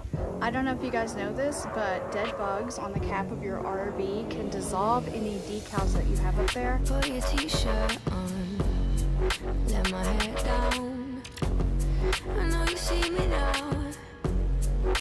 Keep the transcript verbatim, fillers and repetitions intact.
I don't know if you guys know this, but dead bugs on the cap of your R V can dissolve any decals that you have up there. Put your t-shirt on, let my hair down.